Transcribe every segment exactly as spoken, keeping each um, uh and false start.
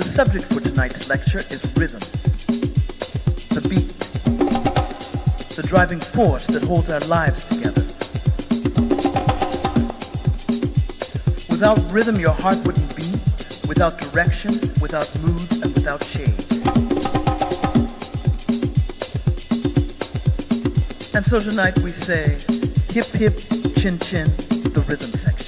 The subject for tonight's lecture is rhythm, the beat, the driving force that holds our lives together. Without rhythm, your heart wouldn't beat, without direction, without mood, and without shade. And so tonight we say, hip hip, chin chin, the rhythm section.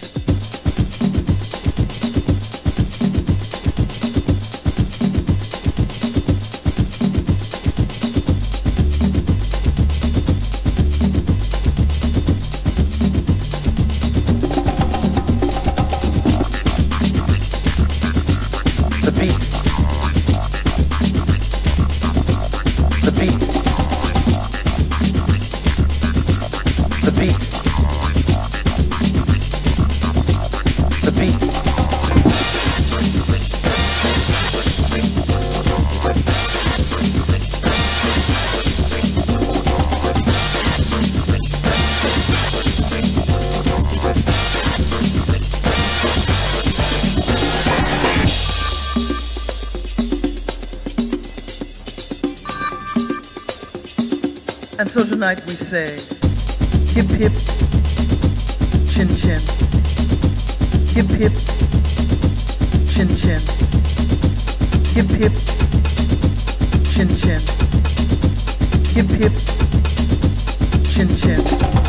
And so tonight we say, hip hip, chin chin, hip hip, chin chin, hip hip, chin chin, hip hip, chin chin.